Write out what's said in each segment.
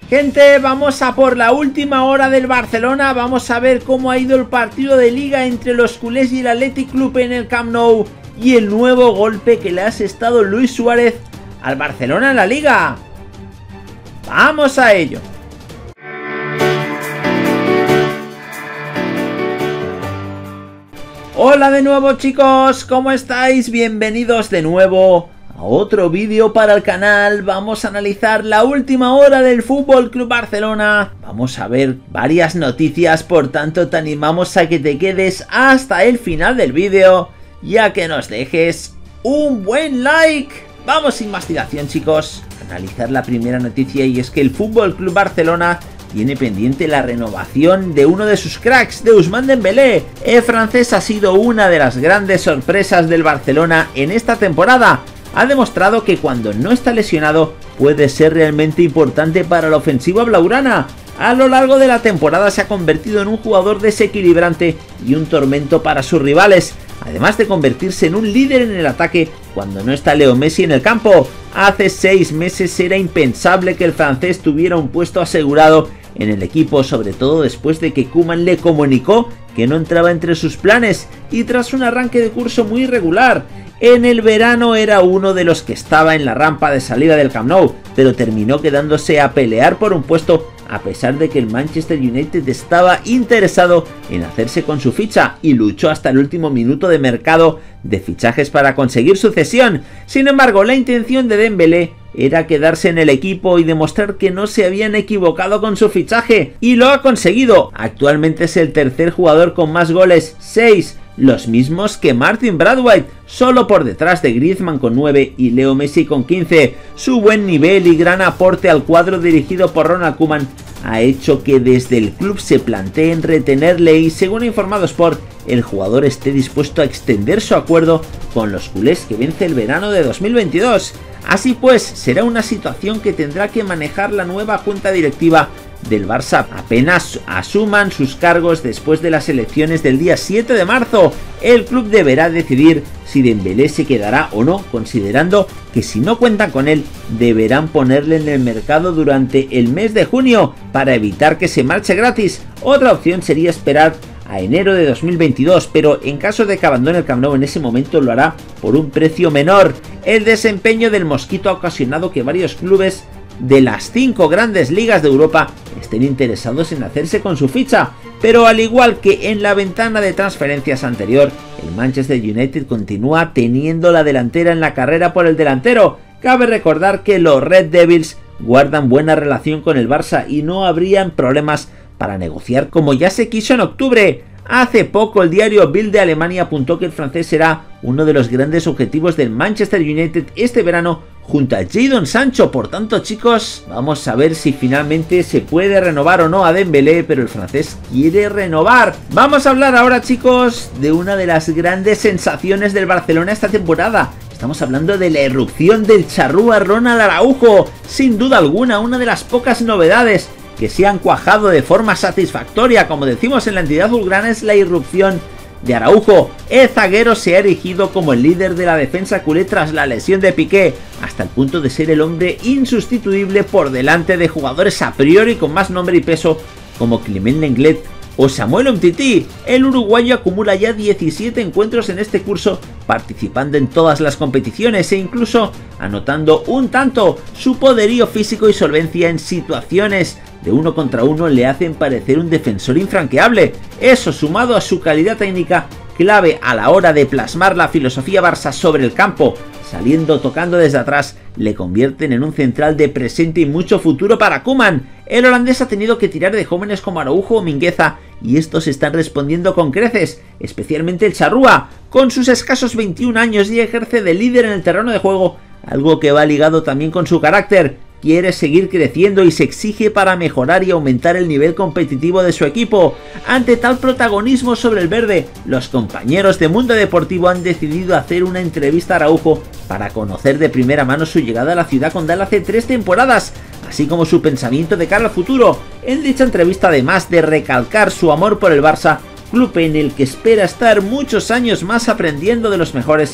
Gente, vamos a por la última hora del Barcelona. Vamos a ver cómo ha ido el partido de liga entre los culés y el Athletic Club en el Camp Nou y el nuevo golpe que le ha asestado Luis Suárez al Barcelona en la liga. ¡Vamos a ello! Hola de nuevo, chicos, ¿cómo estáis? Bienvenidos de nuevo a otro vídeo para el canal. Vamos a analizar la última hora del Fútbol Club Barcelona. Vamos a ver varias noticias, por tanto te animamos a que te quedes hasta el final del vídeo y a que nos dejes un buen like. Vamos sin más dilación, chicos, a analizar la primera noticia, y es que el Fútbol Club Barcelona tiene pendiente la renovación de uno de sus cracks, de Ousmane Dembélé. El francés ha sido una de las grandes sorpresas del Barcelona en esta temporada. Ha demostrado que cuando no está lesionado puede ser realmente importante para la ofensiva blaugrana. A lo largo de la temporada se ha convertido en un jugador desequilibrante y un tormento para sus rivales, además de convertirse en un líder en el ataque cuando no está Leo Messi en el campo. Hace 6 meses era impensable que el francés tuviera un puesto asegurado en el equipo, sobre todo después de que Koeman le comunicó que no entraba entre sus planes y tras un arranque de curso muy irregular. En el verano era uno de los que estaba en la rampa de salida del Camp Nou, pero terminó quedándose a pelear por un puesto a pesar de que el Manchester United estaba interesado en hacerse con su ficha y luchó hasta el último minuto de mercado de fichajes para conseguir su cesión. Sin embargo, la intención de Dembélé era quedarse en el equipo y demostrar que no se habían equivocado con su fichaje, y lo ha conseguido. Actualmente es el tercer jugador con más goles, 6, los mismos que Martin Braithwaite, solo por detrás de Griezmann con 9 y Leo Messi con 15. Su buen nivel y gran aporte al cuadro dirigido por Ronald Koeman ha hecho que desde el club se planteen retenerle y, según ha informado Sport, el jugador esté dispuesto a extender su acuerdo con los culés que vence el verano de 2022. Así pues, será una situación que tendrá que manejar la nueva junta directiva del Barça apenas asuman sus cargos después de las elecciones del día 7 de marzo. El club deberá decidir si Dembélé se quedará o no, considerando que si no cuentan con él deberán ponerle en el mercado durante el mes de junio para evitar que se marche gratis. Otra opción sería esperar a enero de 2022, pero en caso de que abandone el Camp Nou en ese momento lo hará por un precio menor. El desempeño del Mosquito ha ocasionado que varios clubes de las 5 grandes ligas de Europa estén interesados en hacerse con su ficha, pero al igual que en la ventana de transferencias anterior, el Manchester United continúa teniendo la delantera en la carrera por el delantero. Cabe recordar que los Red Devils guardan buena relación con el Barça y no habrían problemas para negociar como ya se quiso en octubre. Hace poco el diario Bild de Alemania apuntó que el francés será uno de los grandes objetivos del Manchester United este verano junto a Jadon Sancho. Por tanto, chicos, vamos a ver si finalmente se puede renovar o no a Dembélé, pero el francés quiere renovar. Vamos a hablar ahora, chicos, de una de las grandes sensaciones del Barcelona esta temporada. Estamos hablando de la irrupción del charrúa Ronald Araujo. Sin duda alguna, una de las pocas novedades que se han cuajado de forma satisfactoria, como decimos en la entidad azulgrana, es la irrupción de Araujo. El zaguero se ha erigido como el líder de la defensa culé tras la lesión de Piqué, hasta el punto de ser el hombre insustituible por delante de jugadores a priori con más nombre y peso como Clement Lenglet o Samuel Umtiti. El uruguayo acumula ya 17 encuentros en este curso, participando en todas las competiciones e incluso anotando un tanto. Su poderío físico y solvencia en situaciones de 1 contra 1 le hacen parecer un defensor infranqueable. Eso, sumado a su calidad técnica, clave a la hora de plasmar la filosofía Barça sobre el campo, saliendo tocando desde atrás, le convierten en un central de presente y mucho futuro para Koeman. El holandés ha tenido que tirar de jóvenes como Araujo o Mingueza, y estos están respondiendo con creces, especialmente el charrúa. Con sus escasos 21 años y ejerce de líder en el terreno de juego, algo que va ligado también con su carácter. Quiere seguir creciendo y se exige para mejorar y aumentar el nivel competitivo de su equipo. Ante tal protagonismo sobre el verde, los compañeros de Mundo Deportivo han decidido hacer una entrevista a Araujo para conocer de primera mano su llegada a la ciudad condal hace 3 temporadas, así como su pensamiento de cara al futuro. En dicha entrevista, además de recalcar su amor por el Barça, club en el que espera estar muchos años más aprendiendo de los mejores,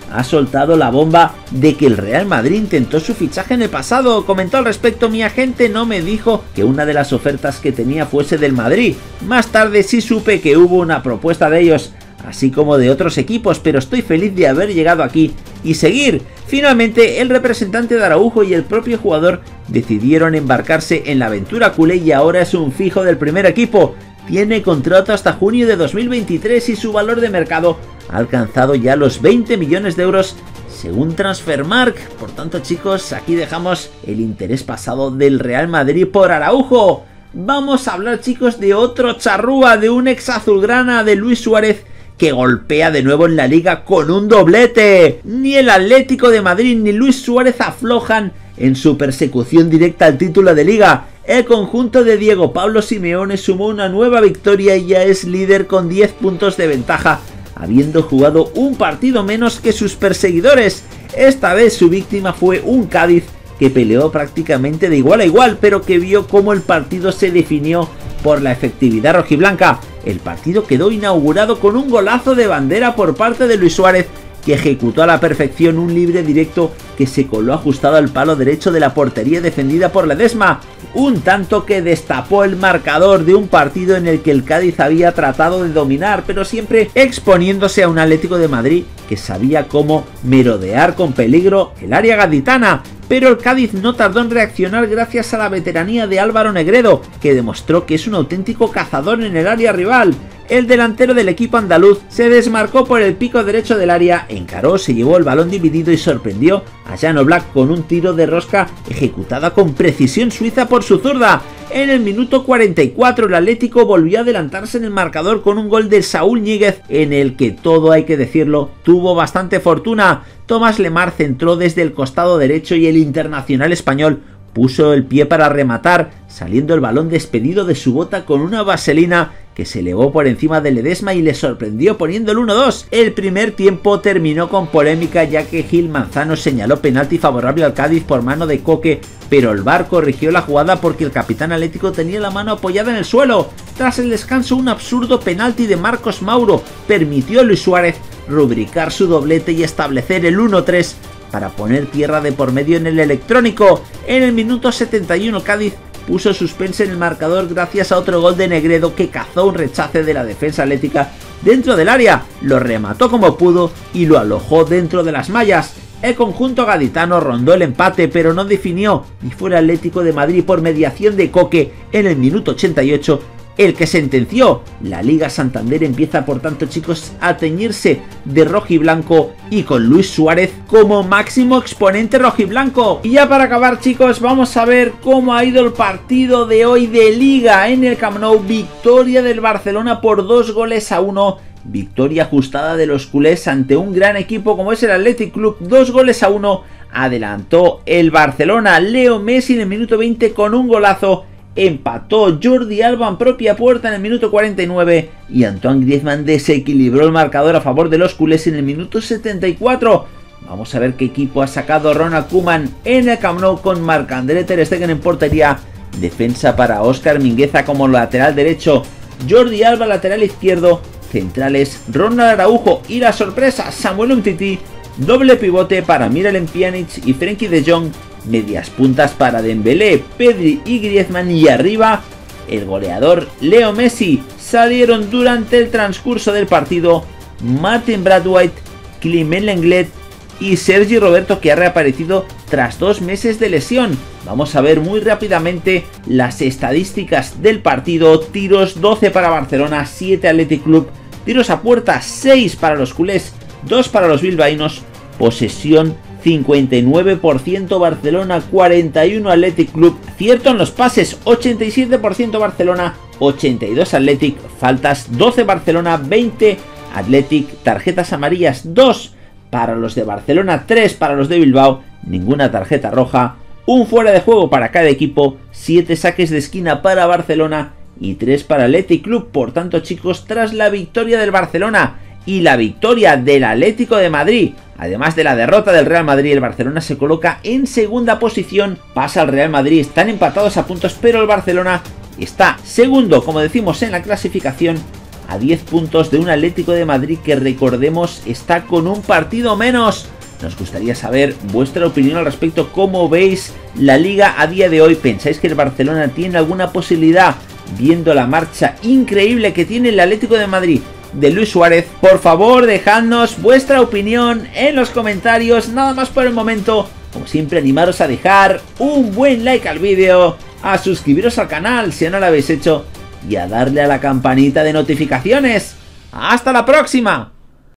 ha soltado la bomba de que el Real Madrid intentó su fichaje en el pasado. Comentó al respecto: mi agente no me dijo que una de las ofertas que tenía fuese del Madrid. Más tarde sí supe que hubo una propuesta de ellos, así como de otros equipos, pero estoy feliz de haber llegado aquí y seguir. Finalmente, el representante de Araujo y el propio jugador decidieron embarcarse en la aventura culé y ahora es un fijo del primer equipo. Tiene contrato hasta junio de 2023 y su valor de mercado ha alcanzado ya los 20 millones de euros según Transfermarkt. Por tanto, chicos, aquí dejamos el interés pasado del Real Madrid por Araujo. Vamos a hablar, chicos, de otro charrúa, de un ex azulgrana, de Luis Suárez, que golpea de nuevo en la liga con un doblete. Ni el Atlético de Madrid ni Luis Suárez aflojan en su persecución directa al título de liga. El conjunto de Diego Pablo Simeone sumó una nueva victoria y ya es líder con 10 puntos de ventaja, habiendo jugado un partido menos que sus perseguidores. Esta vez su víctima fue un Cádiz que peleó prácticamente de igual a igual, pero que vio cómo el partido se definió por la efectividad rojiblanca. El partido quedó inaugurado con un golazo de bandera por parte de Luis Suárez, que ejecutó a la perfección un libre directo que se coló ajustado al palo derecho de la portería defendida por Ledesma. Un tanto que destapó el marcador de un partido en el que el Cádiz había tratado de dominar, pero siempre exponiéndose a un Atlético de Madrid que sabía cómo merodear con peligro el área gaditana. Pero el Cádiz no tardó en reaccionar gracias a la veteranía de Álvaro Negredo, que demostró que es un auténtico cazador en el área rival. El delantero del equipo andaluz se desmarcó por el pico derecho del área, encaró, se llevó el balón dividido y sorprendió a Jan Oblak con un tiro de rosca ejecutada con precisión suiza por su zurda. En el minuto 44 el Atlético volvió a adelantarse en el marcador con un gol de Saúl Ñíguez, en el que, todo hay que decirlo, tuvo bastante fortuna. Tomás Lemar centró desde el costado derecho y el internacional español puso el pie para rematar, saliendo el balón despedido de su bota con una vaselina que se elevó por encima de Ledesma y le sorprendió poniendo el 1-2. El primer tiempo terminó con polémica, ya que Gil Manzano señaló penalti favorable al Cádiz por mano de Coque, pero el VAR corrigió la jugada porque el capitán atlético tenía la mano apoyada en el suelo. Tras el descanso, un absurdo penalti de Marcos Mauro permitió a Luis Suárez rubricar su doblete y establecer el 1-3 para poner tierra de por medio en el electrónico. En el minuto 71 Cádiz puso suspense en el marcador gracias a otro gol de Negredo, que cazó un rechace de la defensa atlética dentro del área, lo remató como pudo y lo alojó dentro de las mallas. El conjunto gaditano rondó el empate, pero no definió, y fue el Atlético de Madrid, por mediación de Coque en el minuto 88, el que sentenció. La Liga Santander empieza, por tanto, chicos, a teñirse de rojiblanco, y con Luis Suárez como máximo exponente rojiblanco. Y ya para acabar, chicos, vamos a ver cómo ha ido el partido de hoy de Liga en el Camp Nou. Victoria del Barcelona por 2-1. Victoria ajustada de los culés ante un gran equipo como es el Athletic Club. 2-1 adelantó el Barcelona. Leo Messi en el minuto 20 con un golazo. Empató Jordi Alba en propia puerta en el minuto 49 y Antoine Griezmann desequilibró el marcador a favor de los culés en el minuto 74. Vamos a ver qué equipo ha sacado Ronald Koeman en el Camp Nou con Marc-André ter Stegen en portería. Defensa para Óscar Mingueza como lateral derecho, Jordi Alba lateral izquierdo, centrales Ronald Araujo y la sorpresa Samuel Umtiti. Doble pivote para Miralem Pjanic y Frenkie de Jong. Medias puntas para Dembélé, Pedri y Griezmann, y arriba el goleador Leo Messi. Salieron durante el transcurso del partido Martin Braithwaite, Clement Lenglet y Sergi Roberto, que ha reaparecido tras 2 meses de lesión. Vamos a ver muy rápidamente las estadísticas del partido. Tiros 12 para Barcelona, 7 Athletic Club. Tiros a puerta 6 para los culés, 2 para los bilbaínos. Posesión 59% Barcelona, 41 Athletic Club. Cierto en los pases, 87% Barcelona, 82 Athletic. Faltas 12 Barcelona, 20 Athletic. Tarjetas amarillas 2 para los de Barcelona, 3 para los de Bilbao. Ninguna tarjeta roja. Un fuera de juego para cada equipo. 7 saques de esquina para Barcelona y 3 para Athletic Club. Por tanto, chicos, tras la victoria del Barcelona y la victoria del Atlético de Madrid, además de la derrota del Real Madrid, el Barcelona se coloca en segunda posición, pasa al Real Madrid, están empatados a puntos, pero el Barcelona está segundo, como decimos, en la clasificación, a 10 puntos de un Atlético de Madrid que, recordemos, está con un partido menos. Nos gustaría saber vuestra opinión al respecto. ¿Cómo veis la Liga a día de hoy? ¿Pensáis que el Barcelona tiene alguna posibilidad, viendo la marcha increíble que tiene el Atlético de Madrid de Luis Suárez? Por favor, dejadnos vuestra opinión en los comentarios. Nada más por el momento. Como siempre, animaros a dejar un buen like al vídeo, a suscribiros al canal si no lo habéis hecho y a darle a la campanita de notificaciones. ¡Hasta la próxima!